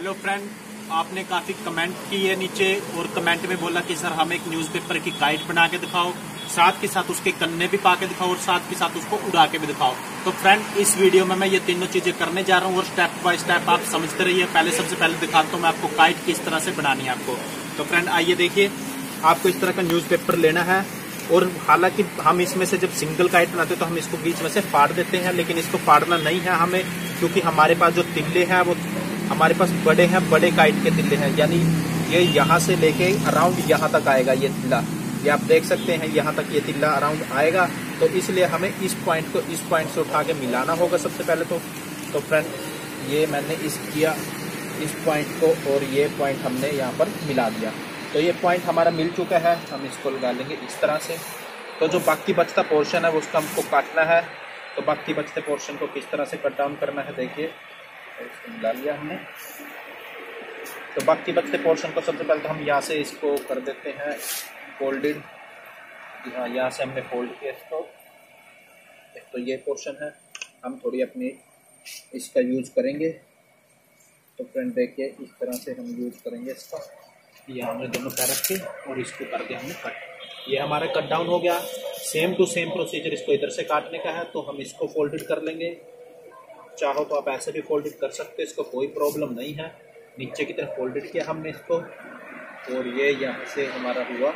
Hello friend, आपने काफ़ी comment किए नीचे और कमेंट में बोला कि सर हमें एक न्यूज़पेपर की काइट बना के दिखाओ, साथ के साथ उसके कन्ने भी पा के दिखाओ और साथ के साथ उसको उड़ा के भी दिखाओ। तो फ्रेंड इस वीडियो में मैं ये तीनों चीज़ें करने जा रहा हूँ और स्टेप बाय स्टेप आप समझते रहिए। सबसे पहले दिखाता हूँ मैं आपको काइट किस तरह से बनानी है आपको। तो फ्रेंड आइए देखिए, आपको इस तरह का न्यूज़पेपर लेना है और हालांकि हम इसमें से जब सिंगल काइट बनाते हैं तो हम इसको बीच में से फाड़ देते हैं, लेकिन इसको फाड़ना नहीं है हमें, क्योंकि हमारे पास जो तिल्ले हैं वो हमारे पास बड़े हैं, बड़े काइट के तिल्ले हैं। यानी ये यहाँ से लेके अराउंड यहाँ तक आएगा ये तिल्ला, ये आप देख सकते हैं यहाँ तक ये तिल्ला अराउंड आएगा। तो इसलिए हमें इस पॉइंट को इस पॉइंट से उठा के मिलाना होगा सबसे पहले तो फ्रेंड ये मैंने इस पॉइंट को और ये पॉइंट हमने यहाँ पर मिला दिया। तो ये पॉइंट हमारा मिल चुका है, हम इसको लगा लेंगे इस तरह से। तो जो बाकी बचता पोर्शन है वो उसका हमको काटना है। तो बाकी बचते पोर्शन को किस तरह से कट डाउन करना है देखिए, इसको मिला लिया हमने। तो बाकी बचते पोर्शन को सबसे पहले तो हम यहाँ से इसको कर देते हैं फोल्डेड। हाँ, यहाँ से हमने फोल्ड किया इसको। तो ये पोर्शन है, हम थोड़ी अपनी इसका यूज करेंगे। तो फ्रेंड देखिए इस तरह से हम यूज करेंगे इसका। ये हमने दोनों पैर रखे और इसको कर दिया हमने कट। ये हमारा कट डाउन हो गया। सेम टू सेम प्रोसीजर इसको इधर से काटने का है। तो हम इसको फोल्डेड कर लेंगे, चाहो तो आप ऐसे भी फोल्डेड कर सकते हैं, इसको कोई प्रॉब्लम नहीं है। नीचे की तरफ फोल्डेड किया हमने इसको और ये यहाँ से हमारा हुआ,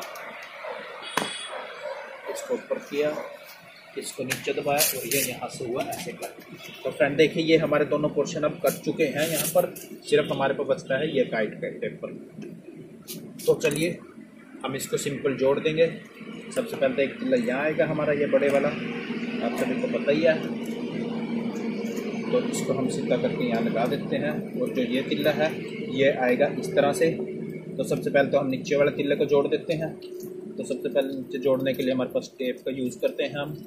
इसको ऊपर किया, इसको नीचे दबाया और ये यहाँ से हुआ ऐसे कट। तो फ्रेंड देखिए ये हमारे दोनों पोर्शन अब कट चुके हैं। यहाँ पर सिर्फ हमारे पास बचता है ये काइट का पेपर। तो चलिए हम इसको सिंपल जोड़ देंगे। सबसे पहले तो एक तिल्ला यहाँ आएगा हमारा, ये बड़े वाला, आप सभी को पता ही है। तो इसको हम सीधा करके यहाँ लगा देते हैं और जो ये तिल्ला है ये आएगा इस तरह से। तो सबसे पहले तो हम नीचे वाले तिल्ले को जोड़ देते हैं। तो सबसे पहले नीचे जोड़ने के लिए हमारे पास टेप का यूज़ करते हैं हम।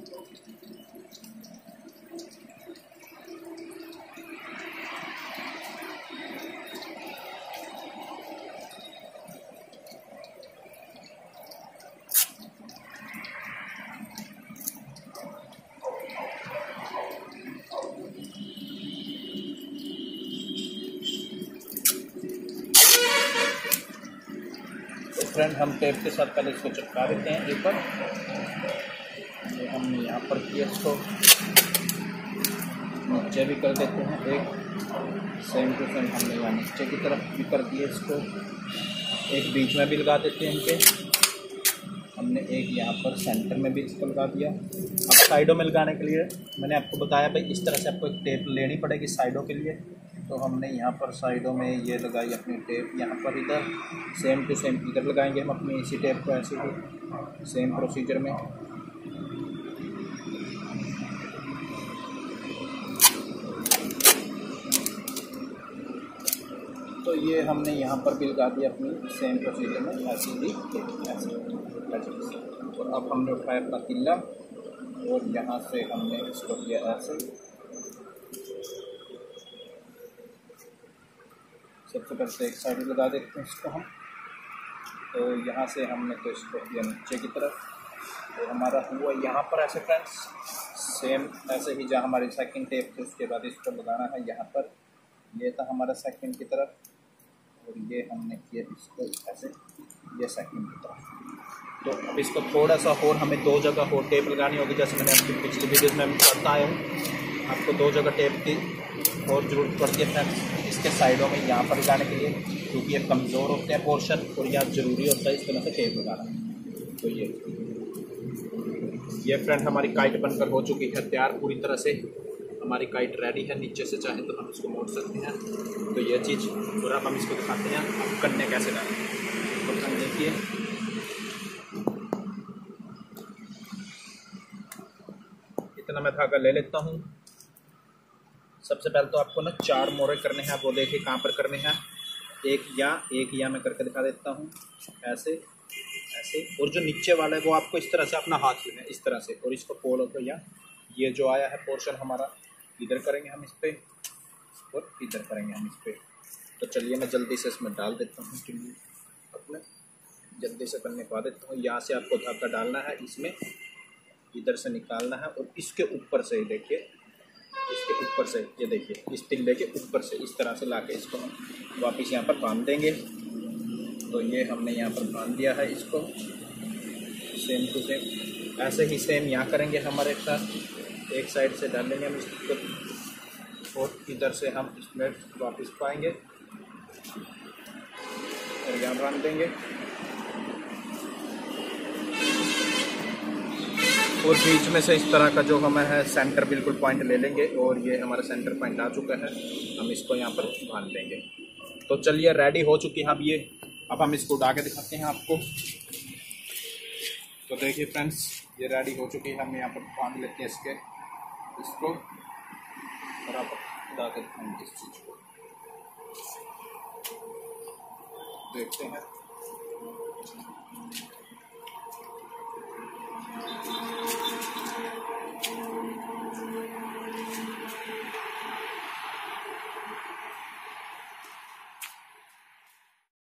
फ्रेंड हम टेप के साथ पहले इसको चिपका देते हैं एक बार। तो हमने यहाँ पर किया, इसको नीचे भी कर देते हैं एक। सेम टू सेम हमने यहाँ नीचे की तरफ भी कर दिया, इसको एक बीच में भी लगा देते हैं इनके। हमने एक यहाँ पर सेंटर में भी इसको लगा दिया। अब साइडों में लगाने के लिए मैंने आपको बताया भाई इस तरह से आपको एक टेप लेनी पड़ेगी साइडों के लिए। तो हमने यहाँ पर साइडों में ये लगाई अपनी टेप, यहाँ पर इधर सेम टू सेम इधर लगाएंगे हम अपनी इसी टेप को, ऐसे ही सेम प्रोसीजर में। तो ये हमने यहाँ पर भी लगा दिया अपनी सेम प्रोसीजर में, ऐसे ही ऐसे। तो अब हमने उठाया अपना तिल्ला और यहाँ से हमने इसको किया ऐसे। सबसे पहले तो एक साइड लगा देते हैं इसको हम। तो यहाँ से हमने तो इसको किया नीचे की तरफ। तो हमारा हुआ यहाँ पर ऐसे फ्रेंड्स, सेम ऐसे ही जहाँ हमारी सेकंड टेप थी उसके बाद इसको लगाना है यहाँ पर। ये था हमारा सेकंड की तरफ और ये हमने किया इसको ऐसे, ये सेकंड की तरफ। तो अब इसको थोड़ा सा और हमें दो जगह और टेप लगानी होगी, जैसे मैंने आपकी पिछली वीडियोज़ में बताया हूँ। आपको दो जगह टेप की और ज़रूरत पड़ती है फ्रेंड्स इसके साइडों में, यहाँ पर लगाने के लिए, क्योंकि ये कमज़ोर होते हैं पोर्शन और यहाँ ज़रूरी होता है इस तरह से टेप लगाना। तो ये फ्रेंड हमारी काइट बनकर हो चुकी है तैयार पूरी तरह से। हमारी काइट रेडी है, नीचे से चाहे तो हम इसको मोड़ सकते हैं। तो ये चीज़ और अब हम इसको दिखाते हैं हम कन्ने कैसे डालें। तो हम देखिए इतना मैं धागा ले लेता हूँ। सबसे पहले तो आपको ना 4 मोड़े करने हैं, वो देखिए कहाँ पर करने हैं। एक या मैं करके दिखा देता हूँ, ऐसे ऐसे। और जो नीचे वाला है वो आपको इस तरह से अपना हाथ लेना है इस तरह से, और इसको खोलो तो ये जो आया है पोर्शन हमारा इधर करेंगे हम इस पर और इधर करेंगे हम इस पर। तो चलिए मैं जल्दी से इसमें डाल देता हूँ, अपने जल्दी से करने पा देता हूँ। यहाँ से आपको धागा डालना है इसमें, इधर से निकालना है और इसके ऊपर से ही देखिए इसके ऊपर से, ये देखिए इस तिल्ले के ऊपर से इस तरह से लाके इसको हम वापस यहाँ पर बांध देंगे। तो ये हमने यहाँ पर बांध दिया है इसको सेम टू सेम। ऐसे ही सेम यहाँ करेंगे हमारे साथ। एक साइड से डालेंगे हम इसको और इधर से हम इसमें वापस पाएंगे और यहाँ बांध देंगे। और बीच में से इस तरह का जो हमें है सेंटर बिल्कुल पॉइंट ले लेंगे और ये हमारा सेंटर पॉइंट आ चुका है। हम इसको यहाँ पर बांध देंगे। तो चलिए रेडी हो चुकी है अब ये। अब हम इसको उड़ा के दिखाते हैं आपको। तो देखिए फ्रेंड्स ये रेडी हो चुकी है। हम यहाँ पर बांध लेते हैं इसको और आप उड़ा के दिखाएंगे इस चीज़ को। देखते हैं।